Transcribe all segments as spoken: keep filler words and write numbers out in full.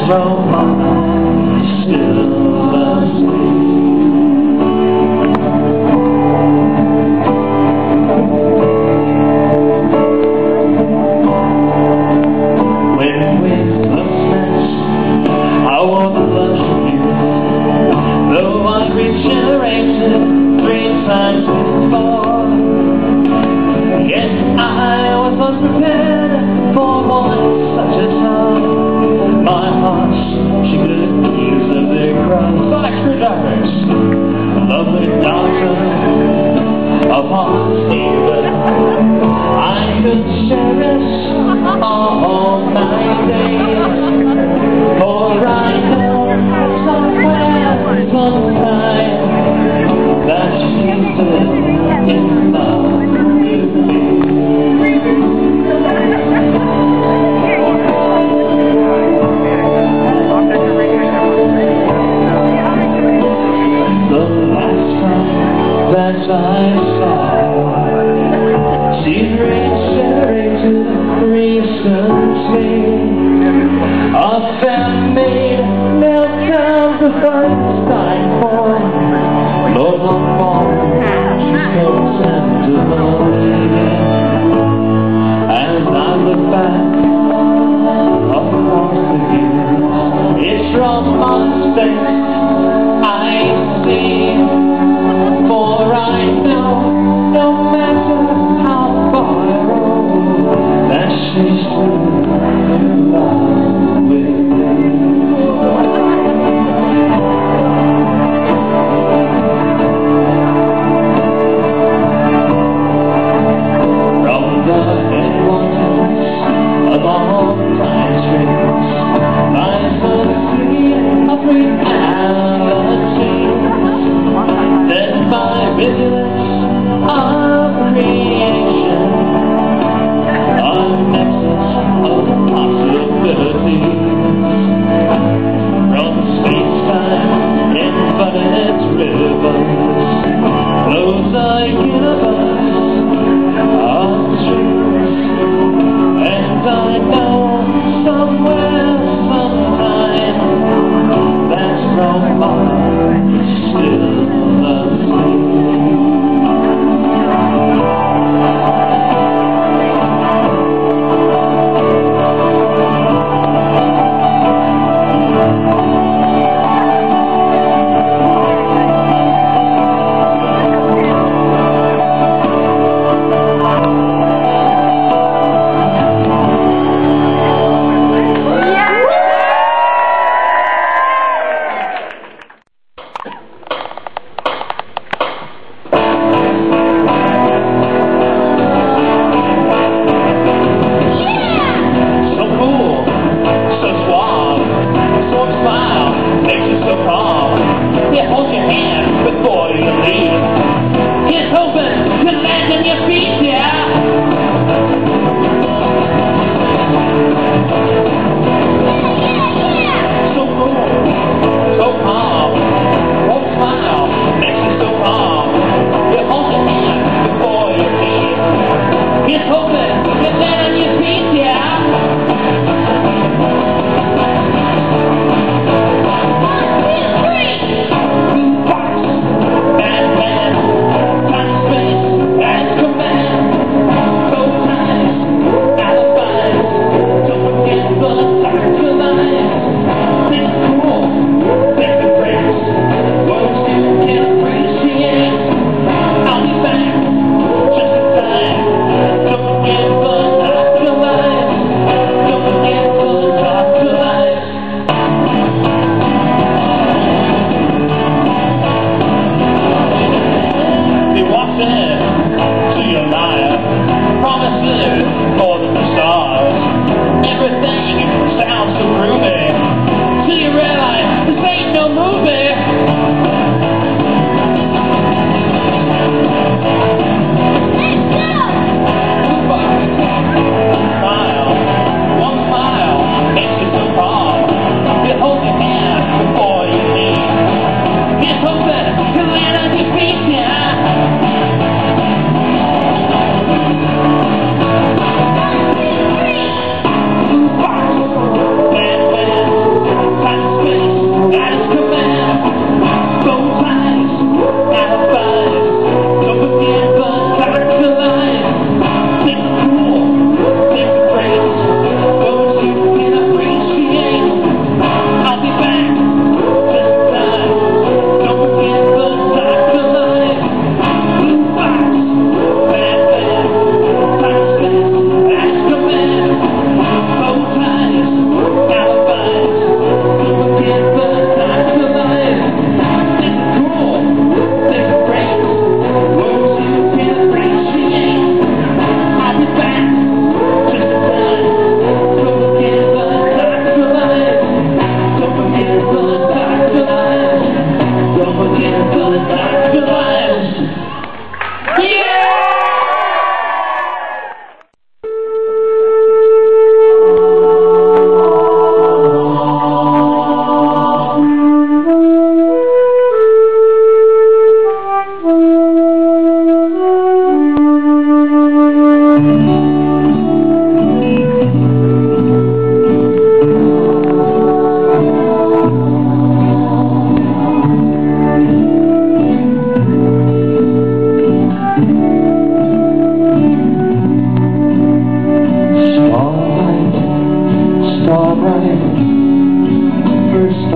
romance still loves me. When we first met, I was blushing you, though I reiterated three times before. Yes, I was unprepared for one such a time. My heart, she could use a big run. Sonic screwdrivers, lovely daughter of hearts even. I could cherish all my days, for I know somewhere, sometime, that she's still in love with me. That I saw, she's reiterated recently. A fan made meltdown the first time for Lord of all, she's so tenderly. As I look back across the years, it's from my face I see. For I know, no matter how far I roam, that she's still in love with me. From the headwaters of all time streams, I saw the sea of green and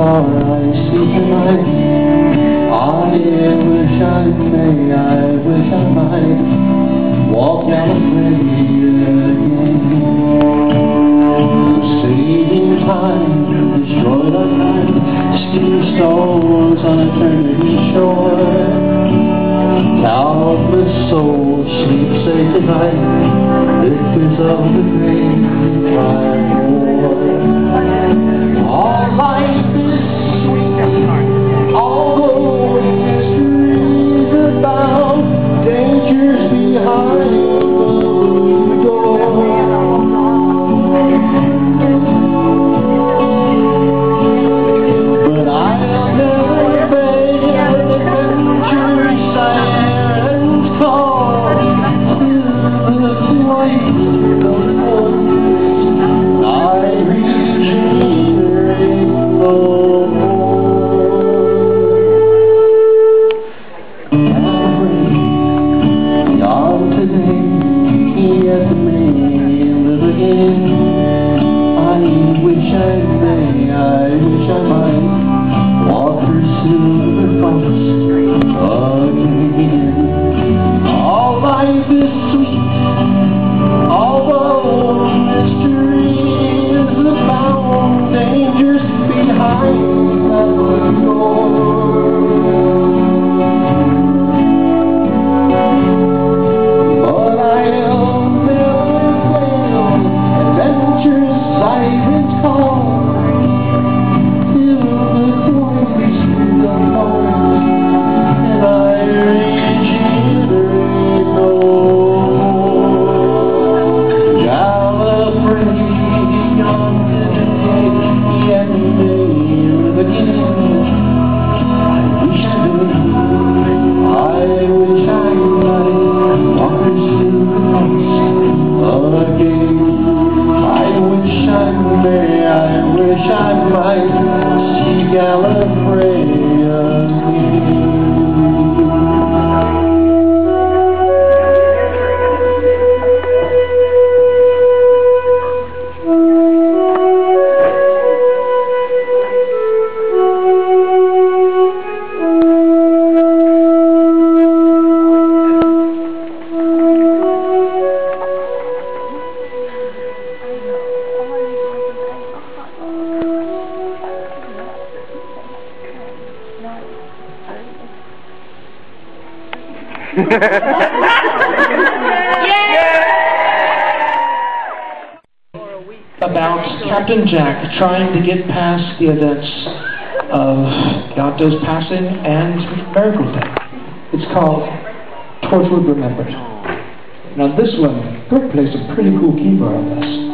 star I see tonight. I wish I may, I wish I might walk down the freeway again. Saving time, destroyed our night, steam souls on eternity's shore. Countless souls sleep safe tonight, victors of the great tribe war. All life is sweet, although mysteries abound, dangers behind the door. But I'll never fail the adventure sirens call through the flames of war. I reach the rainbow. Beyond today, yet may live again. I wish I may, I wish I might walk through silver forests again. All life is sweet, although mystery is abound, dangers behind that door. But I'll never fail, adventure's sirens call till the voice of heart, and I regenerate no more. Gallifrey on today, yet may live again. I wish I may, I wish I might walk through the again. I wish I may, I wish I might see Gallifrey again. About Captain Jack trying to get past the events of Yonto's passing and Miracle's Day. It's called Torchwood Remembered. Now this one, Brooke plays a pretty cool keyboard on this.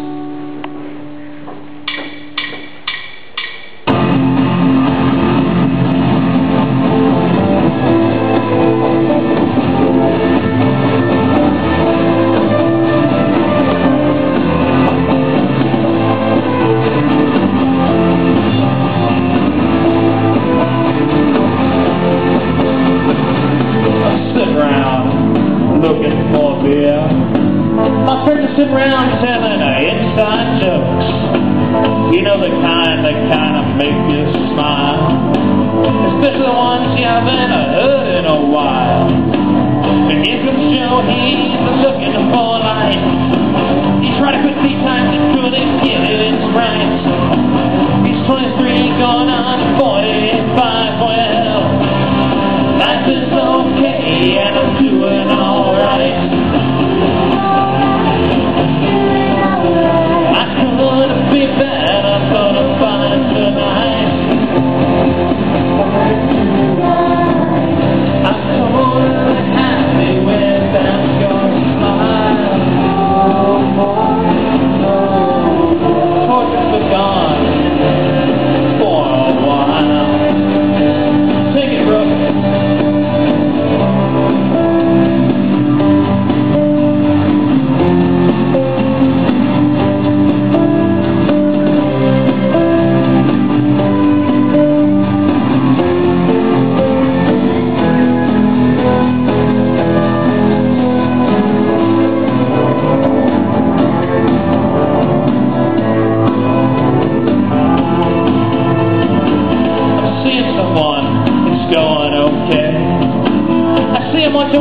Looking for beer. My friends are sitting around telling her inside jokes. You know the kind that kind of make you smile, especially the ones you haven't heard in a while. And here comes Joe, he's looking for life. He tried to quit three times and couldn't get it right. He's twenty-three, going on forty-five. Well, life is okay and I'm doing alright. I couldn't be better for the fun tonight. I'm totally happy without your smile. Torches are gone for a while.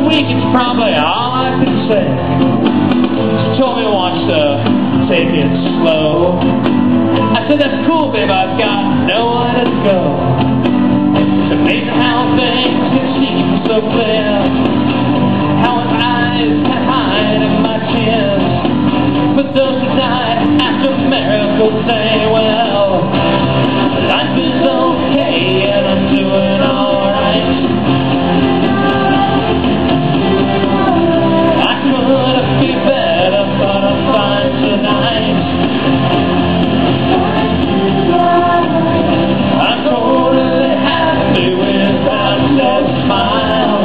week, it's probably all I could say. She told me once to take it slow. I said, that's cool, babe, I've got nowhere to go. It's amazing how things can seem so clear, how an eyes can hide in my tears. But those who died after miracles say, well, life is okay and I'm doing alright. I could be better, but I'm fine tonight. I'm totally happy without that smile.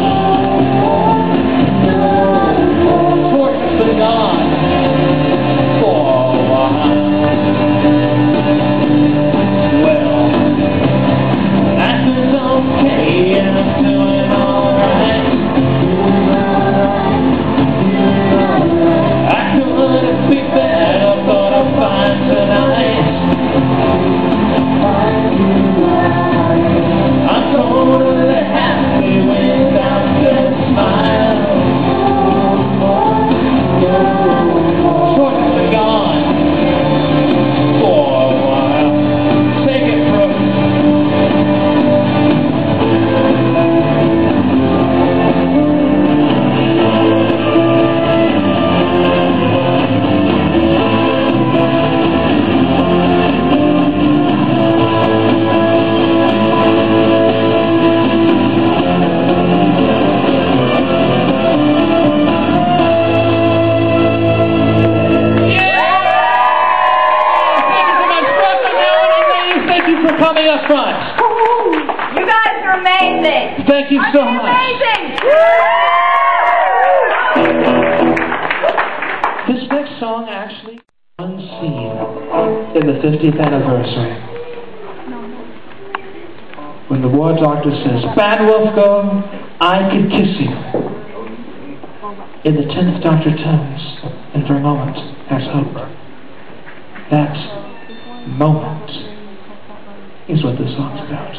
Torture's been gone for a while. Well, life is okay and I'm doing alright. I could be better, but I'm fine tonight. I'm totally happy without that smile. Torture's been gone for a while. Take it, Brooke. Coming up front. You guys are amazing. Thank you Aren't so you much. Amazing. This next song actually one scene in the fiftieth anniversary. When the war doctor says, Bad Wolf go, I could kiss you. In the tenth Doctor tones, and for a moment, there's hope. That moment is what this song's about.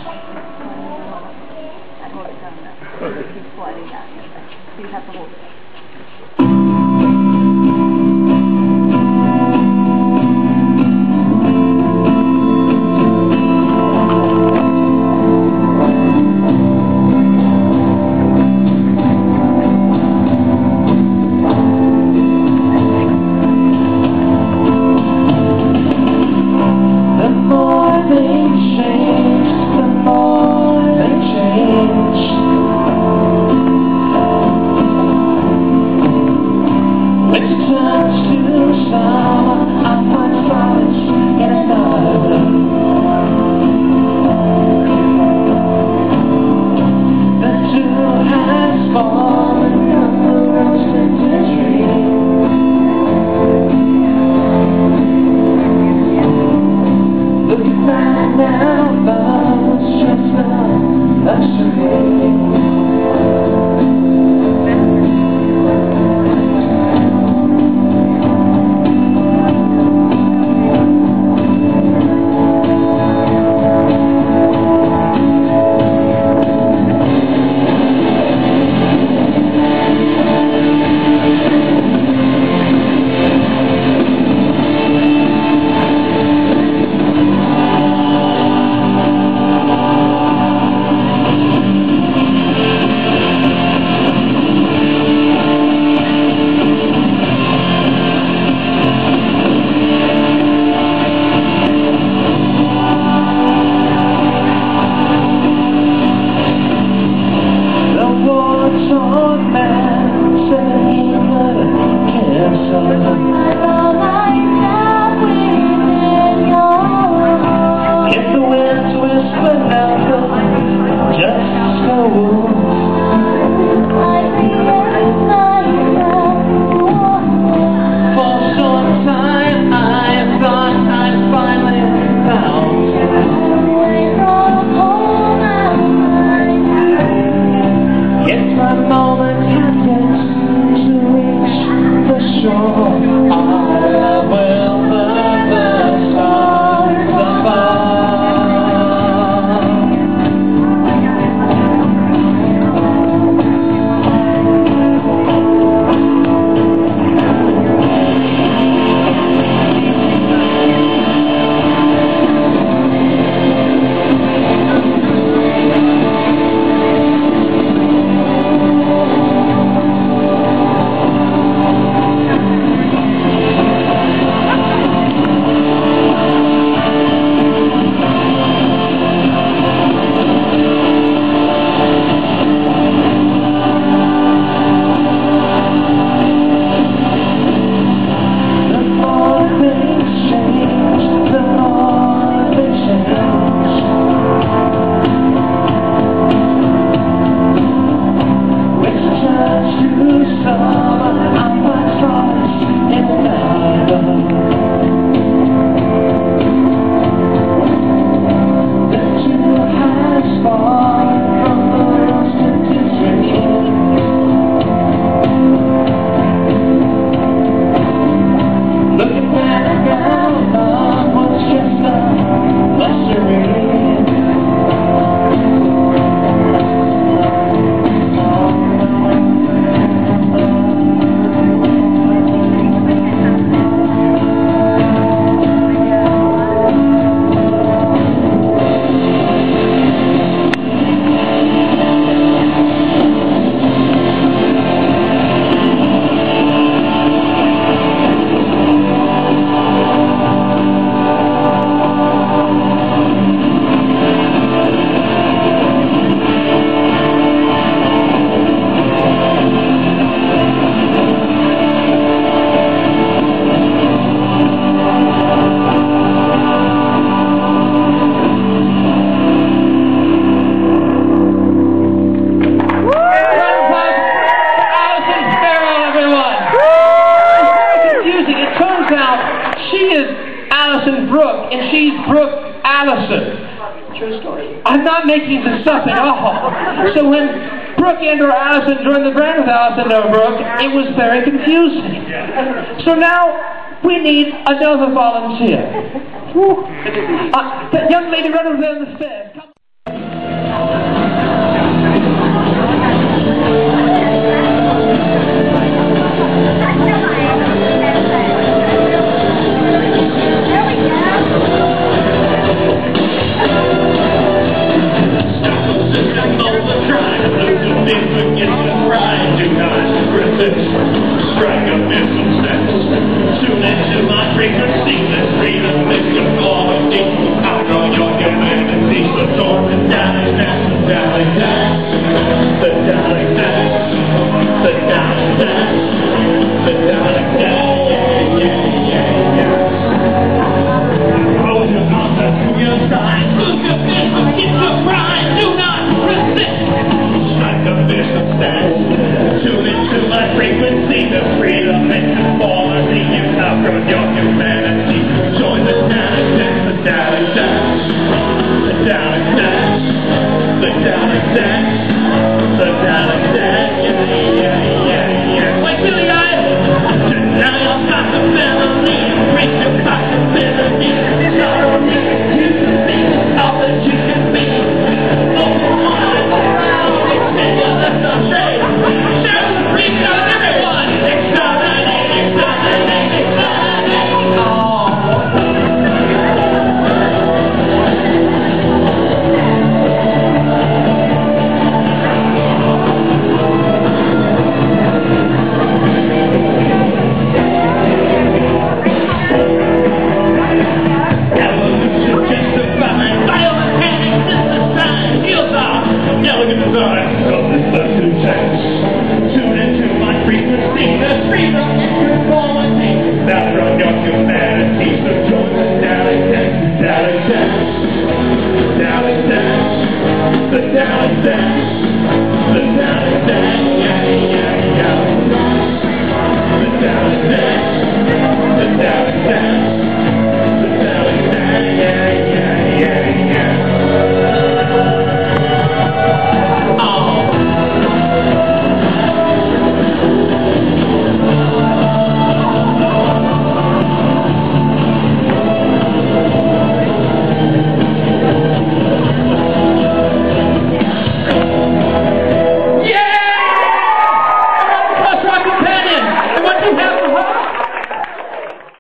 person. True story. I'm not making this up at all. So when Brooke and or Allison joined the band with Allison or Brooke, it was very confusing. So now we need another volunteer. Uh, that young lady right over there in the stairs. Come.